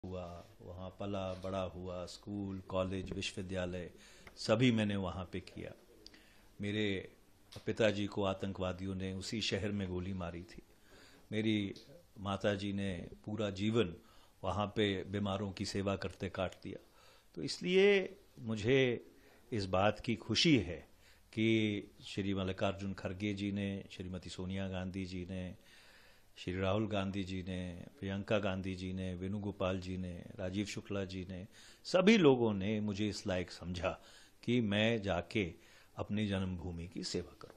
हुआ, वहाँ पला बड़ा हुआ, स्कूल कॉलेज विश्वविद्यालय सभी मैंने वहाँ पे किया। मेरे पिताजी को आतंकवादियों ने उसी शहर में गोली मारी थी। मेरी माताजी ने पूरा जीवन वहाँ पे बीमारों की सेवा करते काट दिया। तो इसलिए मुझे इस बात की खुशी है कि श्री मल्लिकार्जुन खड़गे जी ने, श्रीमती सोनिया गांधी जी ने, श्री राहुल गांधी जी ने, प्रियंका गांधी जी ने, वेणुगोपाल जी ने, राजीव शुक्ला जी ने, सभी लोगों ने मुझे इस लायक समझा कि मैं जाके अपनी जन्मभूमि की सेवा करूं।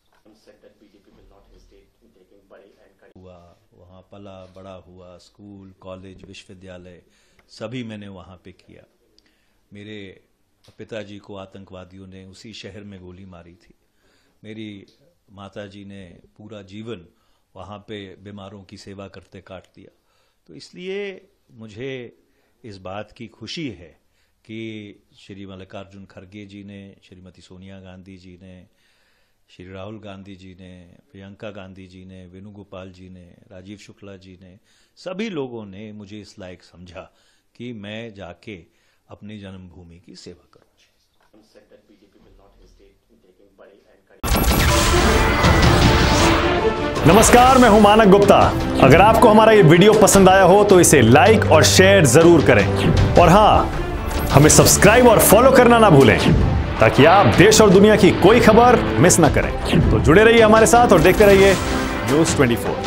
हुआ, वहाँ पला बड़ा हुआ, स्कूल कॉलेज विश्वविद्यालय सभी मैंने वहाँ पे किया। मेरे पिताजी को आतंकवादियों ने उसी शहर में गोली मारी थी। मेरी माताजी ने पूरा जीवन वहाँ पे बीमारों की सेवा करते काट दिया। तो इसलिए मुझे इस बात की खुशी है कि श्री मल्लिकार्जुन खड़गे जी ने, श्रीमती सोनिया गांधी जी ने, श्री राहुल गांधी जी ने, प्रियंका गांधी जी ने, वेणुगोपाल जी ने, राजीव शुक्ला जी ने, सभी लोगों ने मुझे इस लायक समझा कि मैं जाके अपनी जन्मभूमि की सेवा करूं। नमस्कार, मैं हूं मानक गुप्ता। अगर आपको हमारा ये वीडियो पसंद आया हो तो इसे लाइक और शेयर जरूर करें, और हां, हमें सब्सक्राइब और फॉलो करना ना भूलें ताकि आप देश और दुनिया की कोई खबर मिस ना करें। तो जुड़े रहिए हमारे साथ और देखते रहिए News 24।